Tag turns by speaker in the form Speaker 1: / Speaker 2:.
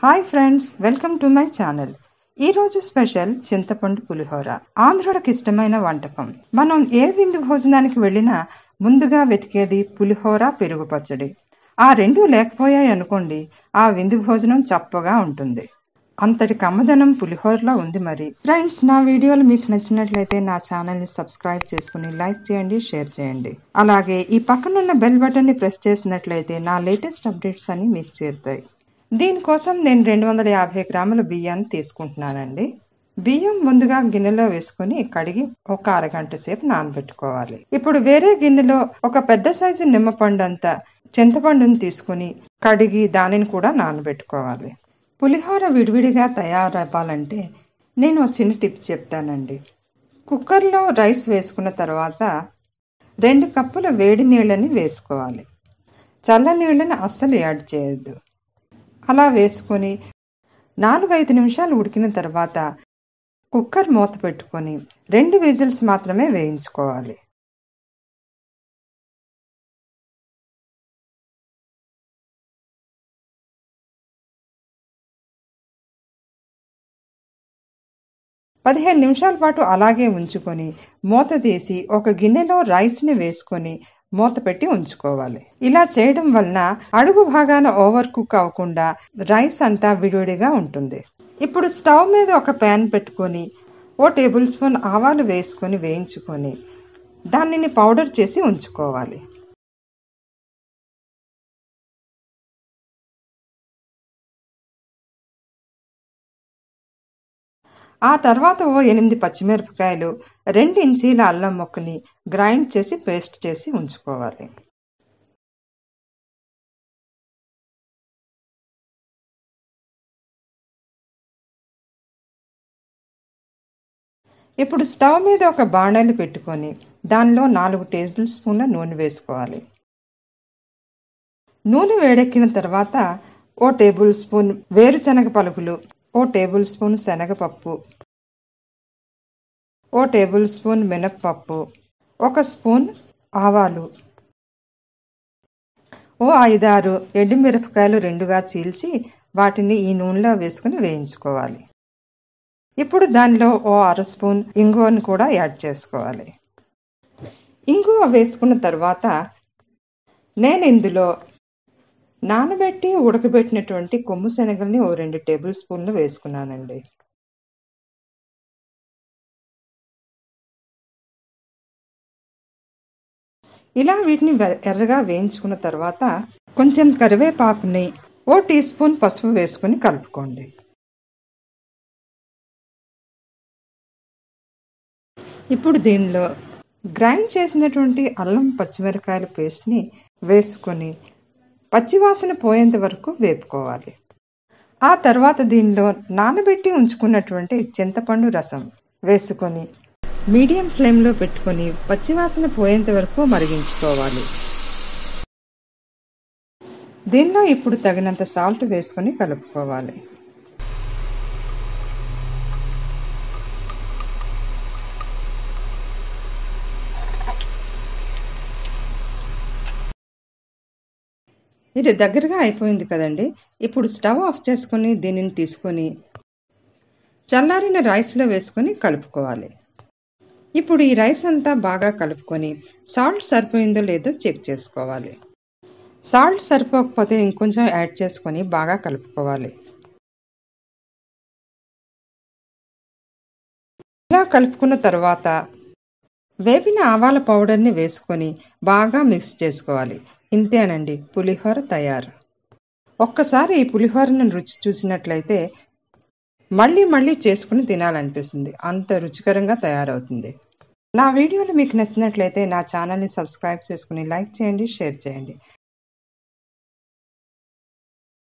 Speaker 1: Hi friends, welcome to my channel. ఈ రోజు special చింతపండు పులిహోర. ఆంధ్రులకు ఇష్టమైన వంటకం. మనం ఏ విందు భోజనానికి వెళ్ళినా ముందుగా వెతికేది పులిహోర, పెరుగు పచ్చడి. ఆ రెండూ లేకపోయాయి అనుకోండి, ఆ విందు భోజనం చప్పగా ఉంటుంది. అంతటి కమ్మదనం పులిహోరలో ఉంది మరి. ఫ్రెండ్స్, నా వీడియోలు మీకు నచ్చినట్లయితే నా ఛానల్ని సబ్స్క్రైబ్ చేసుకుని లైక్ చేయండి, షేర్ చేయండి. అలాగే ఈ పక్కనున్న బెల్ బటన్ని ప్రెస్ చేసినట్లయితే నా లేటెస్ట్ అప్డేట్స్ అన్ని మీకు చేరుతాయి. దీనికోసం నేను 250 గ్రాముల బియ్యాన్ని తీసుకుంటున్నానండి. బియ్యం ముందుగా గిన్నెలో వేసుకుని కడిగి ఒక అరగంట సేపు నానబెట్టుకోవాలి. ఇప్పుడు వేరే గిన్నెలో ఒక పెద్ద సైజు నిమ్మపండు అంతా చింతపండుని తీసుకుని కడిగి దానిని కూడా నానబెట్టుకోవాలి. పులిహోర విడివిడిగా తయారవ్వాలంటే నేను చిన్న టిప్ చెప్తానండి. కుక్కర్లో రైస్ వేసుకున్న తర్వాత 2 కప్పుల వేడి నీళ్ళని వేసుకోవాలి. చల్ల నీళ్ళని అస్సలు యాడ్ చేయొద్దు. అలా వేసుకొని 4-5 నిమిషాలు ఉడికిన తర్వాత కుక్కర్ మూత పెట్టుకొని 2 విజిల్స్ మాత్రమే వేయించుకోవాలి. పదిహేను నిమిషాల పాటు అలాగే ఉంచుకొని మూత తీసి ఒక గిన్నెలో రైస్ని వేసుకొని మూత పెట్టి ఉంచుకోవాలి. ఇలా చేయడం వలన అడుగు భాగాన ఓవర్ కుక్ అవ్వకుండా రైస్ అంతా విడివిడిగా ఉంటుంది. ఇప్పుడు స్టవ్ మీద ఒక ప్యాన్ పెట్టుకొని 1 టేబుల్ స్పూన్ ఆవాలు వేసుకొని వేయించుకొని దానిని పౌడర్ చేసి ఉంచుకోవాలి. ఆ తర్వాత 8 పచ్చిమిరపకాయలు, 2 ఇంచీల అల్లం ముక్కని గ్రైండ్ చేసి పేస్ట్ చేసి ఉంచుకోవాలి. ఇప్పుడు స్టవ్ మీద ఒక బాణలి పెట్టుకొని దానిలో 4 టేబుల్ స్పూన్ల నూనె వేసుకోవాలి. నూనె వేడెక్కిన తర్వాత 1 టేబుల్ స్పూన్ వేరుశనగ పలుకులు, 1 టేబుల్ స్పూన్ శనగపప్పు, 1 టేబుల్ స్పూన్ మినప్పప్పు, 1 స్పూన్ ఆవాలు, 5-6 ఎండుమిరపకాయలు 2గా చీల్చి వాటిని ఈ నూనెలో వేసుకుని వేయించుకోవాలి. ఇప్పుడు దానిలో 1/2 స్పూన్ ఇంగువను కూడా యాడ్ చేసుకోవాలి. ఇంగువ వేసుకున్న తర్వాత నేను ఇందులో నానబెట్టి ఉడకబెట్టినటువంటి కొమ్ము శనగల్ని 2 టేబుల్ స్పూన్లు వేసుకున్నానండి. ఇలా వీటిని ఎర్రగా వేయించుకున్న తర్వాత కొంచెం కరివేపాకుని 1 టీ స్పూన్ పసుపు వేసుకుని కలుపుకోండి. ఇప్పుడు దీనిలో గ్రైండ్ చేసినటువంటి అల్లం పచ్చిమిరపకాయల పేస్ట్ని వేసుకొని పచ్చివాసన పోయేంత వరకు వేపుకోవాలి. ఆ తర్వాత దీనిలో నానబెట్టి ఉంచుకున్నటువంటి చింతపండు రసం వేసుకొని మీడియం ఫ్లేమ్లో పెట్టుకొని పచ్చివాసన పోయేంత వరకు మరిగించుకోవాలి. దీనిలో ఇప్పుడు తగినంత సాల్ట్ వేసుకొని కలుపుకోవాలి. ఇది దగ్గరగా అయిపోయింది కదండి. ఇప్పుడు స్టవ్ ఆఫ్ చేసుకొని దీనిని తీసుకొని చల్లారిన రైస్లో వేసుకొని కలుపుకోవాలి. ఇప్పుడు ఈ రైస్ అంతా బాగా కలుపుకొని సాల్ట్ సరిపోయిందో లేదో చెక్ చేసుకోవాలి. సాల్ట్ సరిపోకపోతే ఇంకొంచెం యాడ్ చేసుకొని బాగా కలుపుకోవాలి. ఇలా కలుపుకున్న తర్వాత వేపిన ఆవాల పౌడర్ని వేసుకొని బాగా మిక్స్ చేసుకోవాలి. ఇంతేనండి, పులిహోర తయారు. ఒక్కసారి ఈ పులిహోరను రుచి చూసినట్లయితే మళ్ళీ మళ్ళీ చేసుకుని తినాలనిపిస్తుంది. అంత రుచికరంగా తయారవుతుంది. నా వీడియోలు మీకు నచ్చినట్లయితే నా ఛానల్ని సబ్స్క్రైబ్ చేసుకుని లైక్ చేయండి, షేర్ చేయండి.